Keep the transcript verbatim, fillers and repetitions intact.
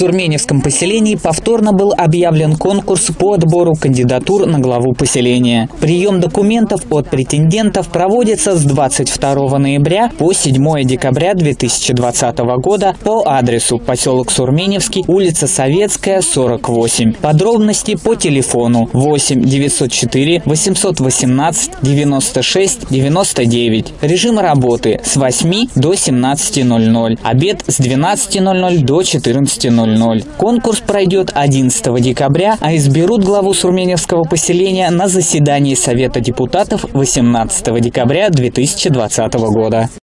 Сурменевском поселении повторно был объявлен конкурс по отбору кандидатур на главу поселения. Прием документов от претендентов проводится с двадцать второго ноября по седьмое декабря две тысячи двадцатого года по адресу поселок Сурменевский, улица Советская, сорок восемь. Подробности по телефону восемь девятьсот четыре восемьсот восемнадцать девяносто шесть девяносто девять. Режим работы с восьми до семнадцати ноль-ноль. Обед с двенадцати ноль-ноль до четырнадцати ноль-ноль. Конкурс пройдет одиннадцатого декабря, а изберут главу Сурменевского поселения на заседании Совета депутатов восемнадцатого декабря две тысячи двадцатого года.